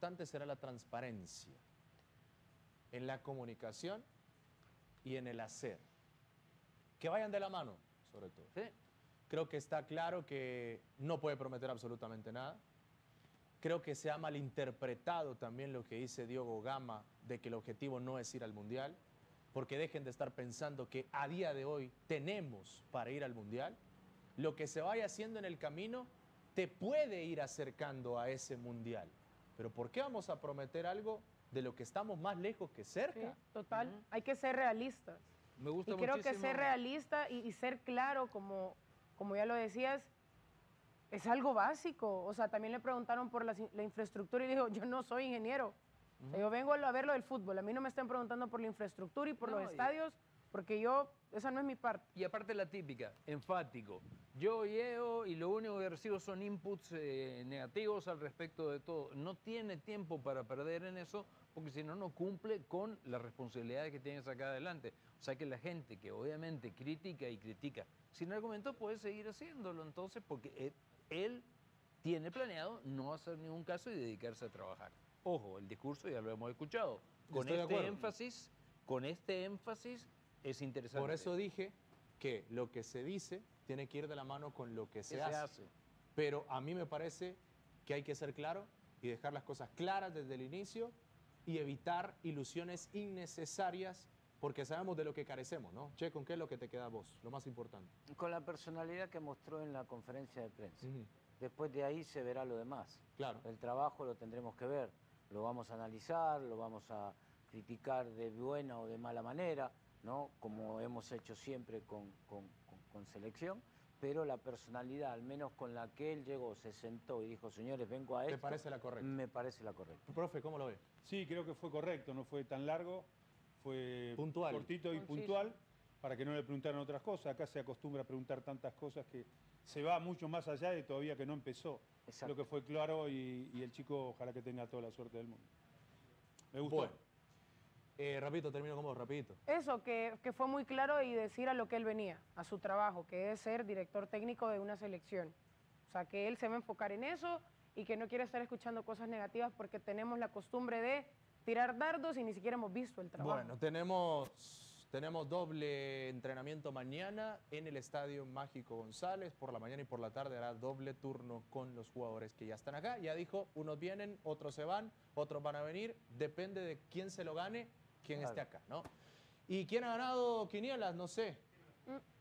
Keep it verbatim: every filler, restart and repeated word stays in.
importante será la transparencia en la comunicación y en el hacer. Que vayan de la mano, sobre todo. Sí. Creo que está claro que no puede prometer absolutamente nada. Creo que se ha malinterpretado también lo que dice Diogo Gama de que el objetivo no es ir al Mundial, porque dejen de estar pensando que a día de hoy tenemos para ir al Mundial. Lo que se vaya haciendo en el camino te puede ir acercando a ese Mundial. Pero ¿por qué vamos a prometer algo de lo que estamos más lejos que cerca? Sí, total. Uh-huh. Hay que ser realistas. Me gusta y creo muchísimo. que ser realista y, y ser claro, como, como ya lo decías, es algo básico. O sea, también le preguntaron por la, la infraestructura y dijo, yo no soy ingeniero. Uh-huh. O sea, yo vengo a ver lo del fútbol. A mí no me están preguntando por la infraestructura y por no, los estadios, porque yo, esa no es mi parte. Y aparte la típica, enfático. Yo llego y lo único que recibo son inputs eh, negativos al respecto de todo. No tiene tiempo para perder en eso, porque si no, no cumple con las responsabilidades que tienes acá adelante. O sea que la gente que obviamente critica y critica sin argumento puede seguir haciéndolo entonces, porque él, él tiene planeado no hacer ningún caso y dedicarse a trabajar. Ojo, el discurso ya lo hemos escuchado. Con Estoy de este acuerdo. énfasis, con este énfasis es interesante. Por eso dije que lo que se dice tiene que ir de la mano con lo que se, se hace. hace. Pero a mí me parece que hay que ser claro y dejar las cosas claras desde el inicio y evitar ilusiones innecesarias, porque sabemos de lo que carecemos, ¿no? Che, ¿con qué es lo que te queda a vos? Lo más importante. Con la personalidad que mostró en la conferencia de prensa. Uh-huh. Después de ahí se verá lo demás. Claro. El trabajo lo tendremos que ver. Lo vamos a analizar, lo vamos a criticar de buena o de mala manera, ¿no? Como hemos hecho siempre con, con, con, con selección, pero la personalidad, al menos con la que él llegó, se sentó y dijo, señores, vengo a esto. ¿Te parece la correcta? Me parece la correcta. Profe, ¿cómo lo ve? Sí, creo que fue correcto, no fue tan largo, fue puntual. cortito y Conciso. puntual, para que no le preguntaran otras cosas. Acá se acostumbra a preguntar tantas cosas que se va mucho más allá de todavía que no empezó. Exacto. Lo que fue claro y, y el chico ojalá que tenga toda la suerte del mundo. Me gustó. Bueno. Eh, rapidito, termino con vos, rapidito. Eso, que, que fue muy claro y decir a lo que él venía, a su trabajo, que es ser director técnico de una selección. O sea, que él se va a enfocar en eso y que no quiere estar escuchando cosas negativas porque tenemos la costumbre de tirar dardos y ni siquiera hemos visto el trabajo. Bueno, tenemos, tenemos doble entrenamiento mañana en el Estadio Mágico González. Por la mañana y por la tarde hará doble turno con los jugadores que ya están acá. Ya dijo, unos vienen, otros se van, otros van a venir. Depende de quién se lo gane, quién Claro. esté acá, ¿no? ¿Y quién ha ganado quinielas? No sé. Mm.